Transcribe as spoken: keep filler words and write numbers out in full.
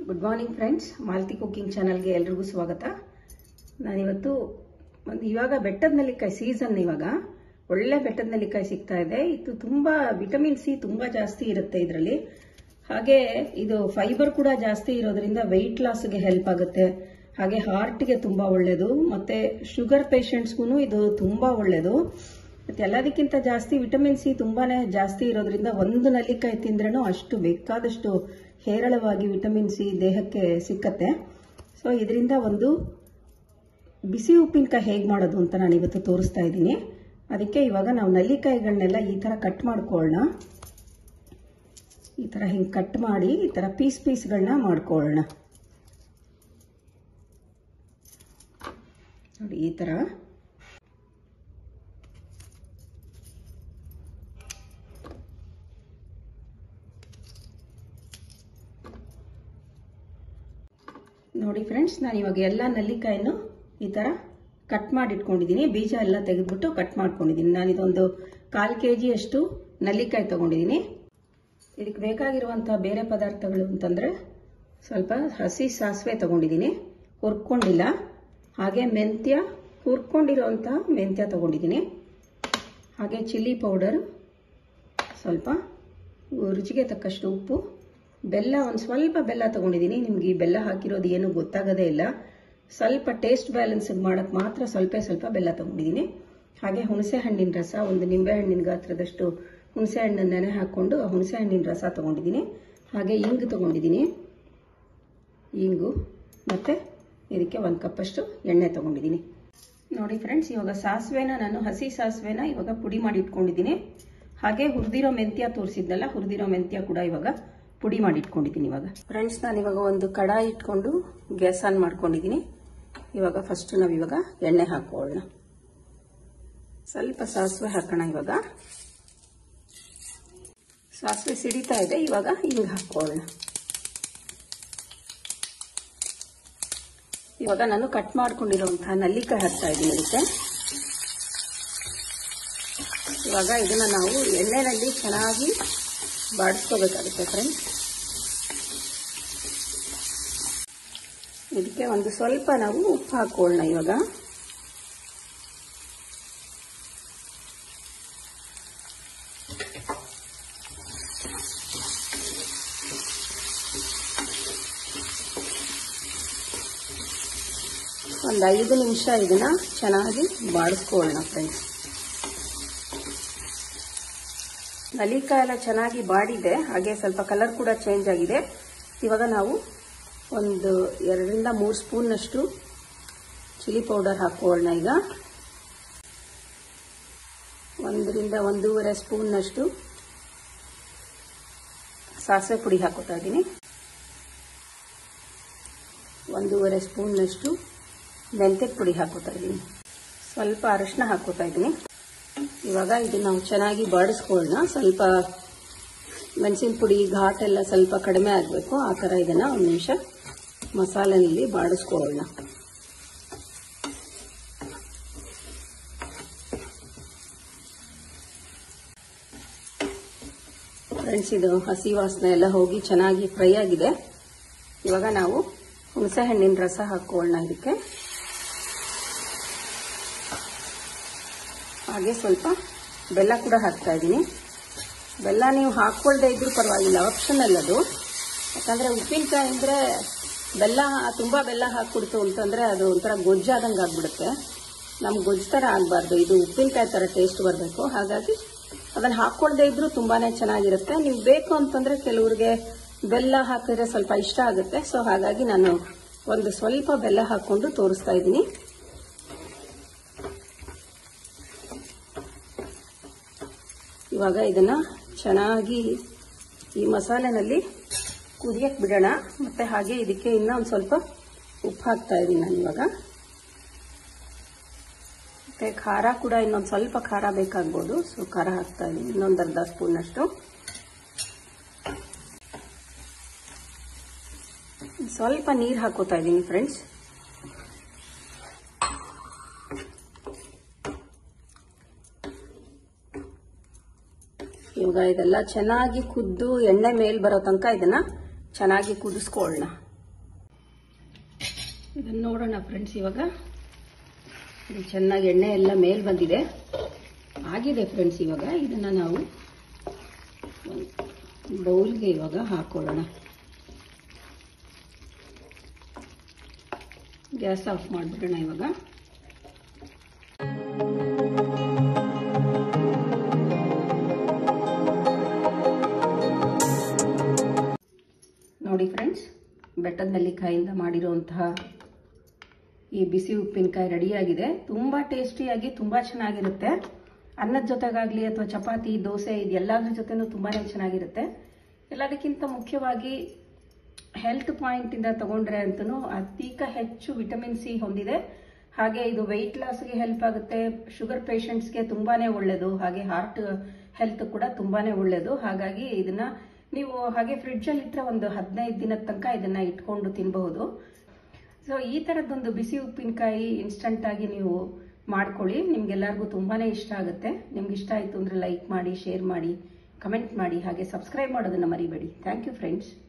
Good morning friends, Malathi cooking ಚಾನಲ್ಗೆ ಎಲ್ರಿಗೂ ಸ್ವಾಗತ. ನಾನಿವತ್ತು ಒಂದು ಇವಾಗ ಬೆಟ್ಟದ ನೆಲ್ಲಿಕಾಯಿ ಸೀಸನ್, ಇವಾಗ ಒಳ್ಳೆ ಬೆಟ್ಟದ ನೆಲ್ಲಿಕಾಯಿ ಸಿಗ್ತಾ ಇದೆ. ಇದು ತುಂಬಾ ವಿಟಮಿನ್ ಸಿ ತುಂಬಾ ಜಾಸ್ತಿ ಇರುತ್ತೆ ಇದರಲ್ಲಿ. ಹಾಗೆ ಇದು ಫೈಬರ್ ಕೂಡ ಜಾಸ್ತಿ ಇರೋದ್ರಿಂದ ವೆಯ್ಟ್ ಲಾಸ್ಗೆ ಹೆಲ್ಪ್ ಆಗುತ್ತೆ. ಹಾಗೆ ಹಾರ್ಟ್ಗೆ ತುಂಬಾ ಒಳ್ಳೇದು, ಮತ್ತೆ ಶುಗರ್ ಪೇಷಂಟ್ಸ್ಗೂ ಇದು ತುಂಬಾ ಒಳ್ಳೇದು. ಮತ್ತೆ ಎಲ್ಲದಕ್ಕಿಂತ ಜಾಸ್ತಿ ವಿಟಮಿನ್ ಸಿ ತುಂಬಾನೇ ಜಾಸ್ತಿ ಇರೋದ್ರಿಂದ ಒಂದು ನೆಲ್ಲಿಕಾಯಿ ತಿಂದ್ರೂ ಅಷ್ಟು ಬೇಕಾದಷ್ಟು ಹೇರಳವಾಗಿ ವಿಟಮಿನ್ ಸಿ ದೇಹಕ್ಕೆ ಸಿಕ್ಕತ್ತೆ. ಸೊ ಇದರಿಂದ ಒಂದು ಬಿಸಿ ಉಪ್ಪಿನಕಾಯಿ ಹೇಗೆ ಮಾಡೋದು ಅಂತ ನಾನು ಇವತ್ತು ತೋರಿಸ್ತಾ ಇದ್ದೀನಿ. ಅದಕ್ಕೆ ಇವಾಗ ನಾವು ನೆಲ್ಲಿಕಾಯಿಗಳನ್ನೆಲ್ಲ ಈ ತರ ಕಟ್ ಮಾಡ್ಕೊಳ್ಳೋಣ. ಈ ತರ ಹಿಂಗೆ ಕಟ್ ಮಾಡಿ ಈ ತರ ಪೀಸ್ ಪೀಸ್ಗಳನ್ನ ಮಾಡ್ಕೊಳ್ಳೋಣ. ನೋಡಿ ಈ ತರ. ನೋಡಿ ಫ್ರೆಂಡ್ಸ್, ನಾನು ಇವಾಗ ಎಲ್ಲ ನೆಲ್ಲಿಕಾಯಿನೂ ಈ ತರ ಕಟ್ ಮಾಡಿ ಇಟ್ಕೊಂಡಿದ್ದೀನಿ. ಬೀಜ ಎಲ್ಲ ತೆಗೆದ್ಬಿಟ್ಟು ಕಟ್ ಮಾಡ್ಕೊಂಡಿದ್ದೀನಿ. ನಾನು ಇದೊಂದು ಕಾಲ್ ಕೆ ಜಿ ಅಷ್ಟು ನೆಲ್ಲಿಕಾಯಿ ತಗೊಂಡಿದ್ದೀನಿ. ಇದಕ್ಕೆ ಬೇಕಾಗಿರುವಂತಹ ಬೇರೆ ಪದಾರ್ಥಗಳು ಅಂತಂದ್ರೆ ಸ್ವಲ್ಪ ಹಸಿ ಸಾಸಿವೆ ತಗೊಂಡಿದ್ದೀನಿ, ಹುರ್ಕೊಂಡಿಲ್ಲ. ಹಾಗೆ ಮೆಂತ್ಯ, ಹುರ್ಕೊಂಡಿರುವಂತಹ ಮೆಂತ್ಯ ತಗೊಂಡಿದ್ದೀನಿ. ಹಾಗೆ ಚಿಲ್ಲಿ ಪೌಡರ್ ಸ್ವಲ್ಪ, ರುಚಿಗೆ ತಕ್ಕಷ್ಟು ಉಪ್ಪು, ಬೆಲ್ಲ ಒಂದು ಸ್ವಲ್ಪ ಬೆಲ್ಲ ತಗೊಂಡಿದ್ದೀನಿ. ನಿಮ್ಗೆ ಈ ಬೆಲ್ಲ ಹಾಕಿರೋದು ಏನು ಗೊತ್ತಾಗೋದೇ ಇಲ್ಲ. ಸ್ವಲ್ಪ ಟೇಸ್ಟ್ ಬ್ಯಾಲೆನ್ಸ್ ಮಾಡಕ್ ಮಾತ್ರ ಸ್ವಲ್ಪ ಸ್ವಲ್ಪ ಬೆಲ್ಲ ತಗೊಂಡಿದ್ದೀನಿ. ಹಾಗೆ ಹುಣಸೆ ಹಣ್ಣಿನ ರಸ, ಒಂದು ನಿಂಬೆ ಹಣ್ಣಿನ ಗಾತ್ರದಷ್ಟು ಹುಣಸೆ ಹಣ್ಣನ್ನು ನೆನೆ ಹಾಕೊಂಡು ಆ ಹುಣಸೆ ಹಣ್ಣಿನ ರಸ ತಗೊಂಡಿದ್ದೀನಿ. ಹಾಗೆ ಇಂಗು ತಗೊಂಡಿದ್ದೀನಿ, ಇಂಗು, ಮತ್ತೆ ಇದಕ್ಕೆ ಒಂದು ಕಪ್ಪಷ್ಟು ಎಣ್ಣೆ ತಗೊಂಡಿದ್ದೀನಿ. ನೋಡಿ ಫ್ರೆಂಡ್ಸ್, ಇವಾಗ ಸಾಸಿವೆನ ನಾನು ಹಸಿ ಸಾಸಿವೆನ ಇವಾಗ ಪುಡಿ ಮಾಡಿ ಇಟ್ಕೊಂಡಿದ್ದೀನಿ. ಹಾಗೆ ಹುರಿದಿರೋ ಮೆಂತ್ಯ ತೋರಿಸಿದ್ನಲ್ಲ, ಹುರಿದಿರೋ ಮೆಂತ್ಯ ಕೂಡ ಇವಾಗ ಪುಡಿ ಮಾಡಿ ಇಟ್ಕೊಂಡಿದ್ದೀನಿ. ಇವಾಗ ಫ್ರೆಂಡ್ಸ್, ನಾನು ಇವಾಗ ಒಂದು ಕಡಾಯಿ ಇಟ್ಕೊಂಡು ಗ್ಯಾಸ್ ಆನ್ ಮಾಡ್ಕೊಂಡಿದ್ದೀನಿ. ಇವಾಗ ಫಸ್ಟ್ ನಾವು ಇವಾಗ ಎಣ್ಣೆ ಹಾಕೊಳ್ಳೋಣ. ಸ್ವಲ್ಪ ಸಾಸಿವೆ ಹಾಕೋಣ. ಇವಾಗ ಸಾಸಿವೆ ಸಿಡಿತಾ ಇದೆ. ಇವಾಗ ಹಿಂಗೆ ಹಾಕೊಳ್ಳೋಣ. ಇವಾಗ ನಾನು ಕಟ್ ಮಾಡ್ಕೊಂಡಿರುವಂತಹ ನೆಲ್ಲಿಕಾಯಿ ಹಾಕ್ತಾ ಇದ್ದೀನಿ ಅದಕ್ಕೆ. ಇವಾಗ ಇದನ್ನ ನಾವು ಎಣ್ಣೆನಲ್ಲಿ ಚೆನ್ನಾಗಿ ಬಾಡಿಸ್ಕೋಬೇಕಾಗುತ್ತೆ ಫ್ರೆಂಡ್ಸ್. ಇದಕ್ಕೆ ಒಂದು ಸ್ವಲ್ಪ ನಾವು ಉಪ್ಪು ಹಾಕೊಳ್ಳೋಣ. ಇವಾಗ ಒಂದು ಐದು ನಿಮಿಷ ಇದನ್ನ ಚೆನ್ನಾಗಿ ಬಾಡಿಸ್ಕೊಳ್ಳೋಣ ಫ್ರೆಂಡ್ಸ್. ನೆಲ್ಲಿಕಾಯಿ ಎಲ್ಲ ಚೆನ್ನಾಗಿ ಬಾಡಿದೆ, ಹಾಗೆ ಸ್ವಲ್ಪ ಕಲರ್ ಕೂಡ ಚೇಂಜ್ ಆಗಿದೆ. ಇವಾಗ ನಾವು ಒಂದು ಎರಡರಿಂದ ಮೂರು ಸ್ಪೂನ್ ಅಷ್ಟು ಚಿಲ್ಲಿ ಪೌಡರ್ ಹಾಕೊಳ್ಳೋಣ. ಈಗ ಒಂದರಿಂದ ಒಂದೂವರೆ ಸ್ಪೂನ್ ಅಷ್ಟು ಸಾಸಿವೆ ಪುಡಿ ಹಾಕೋತಾ ಇದ್ದೀನಿ. ಒಂದೂವರೆ ಸ್ಪೂನ್ ಅಷ್ಟು ಮೆಂತ್ಯ ಪುಡಿ ಹಾಕೋತಾ ಇದ್ದೀನಿ. ಸ್ವಲ್ಪ ಅರಿಶಿನ ಹಾಕೋತಾ ಇದ್ದೀನಿ. ಇವಾಗ ಇದನ್ನ ನಾವು ಚೆನ್ನಾಗಿ ಬಾಡಿಸ್ಕೊಳ್ಳೋಣ. ಸ್ವಲ್ಪ ಮೆಣಸಿನ ಪುಡಿ ಘಾಟ್ ಎಲ್ಲ ಸ್ವಲ್ಪ ಕಡಿಮೆ ಆಗಬೇಕು. ಆ ಥರ ಇದನ್ನ ಒಂದು ನಿಮಿಷ ಮಸಾಲೆನಲ್ಲಿ ಬಾಡಿಸ್ಕೊಳ್ಳೋಣ. ಫ್ರೆಂಡ್ಸ್, ಇದು ಹಸಿ ವಾಸನೆ ಎಲ್ಲ ಹೋಗಿ ಚೆನ್ನಾಗಿ ಫ್ರೈ ಆಗಿದೆ. ಇವಾಗ ನಾವು ಹುಣಸೆ ಹಣ್ಣಿನ ರಸ ಹಾಕೊಳ್ಳೋಣ ಇದಕ್ಕೆ. ಹಾಗೆ ಸ್ವಲ್ಪ ಬೆಲ್ಲ ಕೂಡ ಹಾಕ್ತಾ ಇದ್ದೀನಿ. ಬೆಲ್ಲ ನೀವು ಹಾಕೊಳ್ದೇ ಇದ್ರೂ ಪರವಾಗಿಲ್ಲ, ಆಪ್ಷನಲ್ ಅದು. ಯಾಕಂದ್ರೆ ಉಪ್ಪಿನಕಾಯಿ ಅಂದ್ರೆ ಬೆಲ್ಲ ತುಂಬಾ ಬೆಲ್ಲ ಹಾಕ್ಬಿಡ್ತು ಅಂತಂದ್ರೆ ಅದು ಒಂಥರ ಗೊಜ್ಜಾದಂಗೆ ಆಗ್ಬಿಡುತ್ತೆ. ನಮ್ಗೆ ಗೊಜ್ಜು ತರ ಆಗ್ಬಾರ್ದು, ಇದು ಉಪ್ಪಿನಕಾಯಿ ತರ ಟೇಸ್ಟ್ ಬರಬೇಕು. ಹಾಗಾಗಿ ಅದನ್ನ ಹಾಕೊಳ್ದೇ ಇದ್ರೂ ತುಂಬಾನೇ ಚೆನ್ನಾಗಿರುತ್ತೆ. ನೀವು ಬೇಕು ಅಂತಂದ್ರೆ ಕೆಲವ್ರಿಗೆ ಬೆಲ್ಲ ಹಾಕಿದ್ರೆ ಸ್ವಲ್ಪ ಇಷ್ಟ ಆಗುತ್ತೆ. ಸೊ ಹಾಗಾಗಿ ನಾನು ಒಂದು ಸ್ವಲ್ಪ ಬೆಲ್ಲ ಹಾಕೊಂಡು ತೋರಿಸ್ತಾ ಇದ್ದೀನಿ. ಇವಾಗ ಇದನ್ನ ಚೆನ್ನಾಗಿ ಈ ಮಸಾಲೆನಲ್ಲಿ ಕುದಿಯಕ್ಕೆ ಬಿಡೋಣ. ಮತ್ತೆ ಹಾಗೆ ಇದಕ್ಕೆ ಇನ್ನೊಂದು ಸ್ವಲ್ಪ ಉಪ್ಪು ಹಾಕ್ತಾ ಇದ್ದೀನಿ ನಾನು ಇವಾಗ. ಮತ್ತೆ ಖಾರ ಕೂಡ ಇನ್ನೊಂದು ಸ್ವಲ್ಪ ಖಾರ ಬೇಕಾಗ್ಬೋದು. ಸೊ ಖಾರ ಹಾಕ್ತಾ ಇದ್ದೀನಿ, ಇನ್ನೊಂದು ಅರ್ಧ ಸ್ಪೂನ್ ಅಷ್ಟು. ಸ್ವಲ್ಪ ನೀರು ಹಾಕೋತಾ ಇದ್ದೀನಿ ಫ್ರೆಂಡ್ಸ್. ಇವಾಗ ಇದೆಲ್ಲ ಚೆನ್ನಾಗಿ ಕುದ್ದು ಎಣ್ಣೆ ಮೇಲ್ ಬರೋ ತನಕ ಇದನ್ನ ಚೆನ್ನಾಗಿ ಕುದಿಸ್ಕೊಳ್ಳೋಣ. ಇದನ್ನು ನೋಡೋಣ ಫ್ರೆಂಡ್ಸ್. ಇವಾಗ ಇದು ಚೆನ್ನಾಗಿ ಎಣ್ಣೆ ಎಲ್ಲ ಮೇಲ್ ಬಂದಿದೆ, ಆಗಿದೆ ಫ್ರೆಂಡ್ಸ್. ಇವಾಗ ಇದನ್ನು ನಾವು ಬೌಲ್ಗೆ ಇವಾಗ ಹಾಕೊಳ್ಳೋಣ. ಗ್ಯಾಸ್ ಆಫ್ ಮಾಡಿಬಿಡೋಣ ಇವಾಗ. ನೋಡಿ ಫ್ರೆಂಡ್ಸ್, ಬೆಟ್ಟದ ನೆಲ್ಲಿಕಾಯಿಂದ ಮಾಡಿರುವಂತಹ ಈ ಬಿಸಿ ಉಪ್ಪಿನಕಾಯಿ ರೆಡಿಯಾಗಿದೆ. ತುಂಬ ಟೇಸ್ಟಿಯಾಗಿ ತುಂಬ ಚೆನ್ನಾಗಿರುತ್ತೆ. ಅನ್ನದ ಜೊತೆಗಾಗಲಿ ಅಥವಾ ಚಪಾತಿ, ದೋಸೆ ಇದೆಲ್ಲದ್ರ ಜೊತೆನೂ ತುಂಬಾ ಚೆನ್ನಾಗಿರುತ್ತೆ. ಎಲ್ಲದಕ್ಕಿಂತ ಮುಖ್ಯವಾಗಿ ಹೆಲ್ತ್ ಪಾಯಿಂಟಿಂದ ತಗೊಂಡ್ರೆ ಅಂತೂ ಅತೀಕ ಹೆಚ್ಚು ವಿಟಮಿನ್ ಸಿ ಹೊಂದಿದೆ. ಹಾಗೆ ಇದು ವೆಯ್ಟ್ ಲಾಸ್ಗೆ ಹೆಲ್ಪ್ ಆಗುತ್ತೆ. ಶುಗರ್ ಪೇಷಂಟ್ಸ್ಗೆ ತುಂಬಾನೇ ಒಳ್ಳೆಯದು. ಹಾಗೆ ಹಾರ್ಟ್ ಹೆಲ್ತ್ ಕೂಡ ತುಂಬಾನೇ ಒಳ್ಳೆಯದು. ಹಾಗಾಗಿ ಇದನ್ನ ನೀವು ಹಾಗೆ ಫ್ರಿಡ್ಜಲ್ಲಿ ಇಟ್ಟರೆ ಒಂದು ಹದಿನೈದು ದಿನದ ತನಕ ಇದನ್ನ ಇಟ್ಕೊಂಡು ತಿನ್ನಬಹುದು. ಸೊ ಈ ಥರದ್ದೊಂದು ಬಿಸಿ ಉಪ್ಪಿನಕಾಯಿ ಇನ್ಸ್ಟಂಟ್ ಆಗಿ ನೀವು ಮಾಡ್ಕೊಳ್ಳಿ. ನಿಮ್ಗೆಲ್ಲರಿಗೂ ತುಂಬಾನೇ ಇಷ್ಟ ಆಗುತ್ತೆ. ನಿಮ್ಗೆ ಇಷ್ಟ ಆಯಿತು ಅಂದರೆ ಲೈಕ್ ಮಾಡಿ, ಶೇರ್ ಮಾಡಿ, ಕಮೆಂಟ್ ಮಾಡಿ, ಹಾಗೆ ಸಬ್ಸ್ಕ್ರೈಬ್ ಮಾಡೋದನ್ನ ಮರಿಬೇಡಿ. Thank you friends.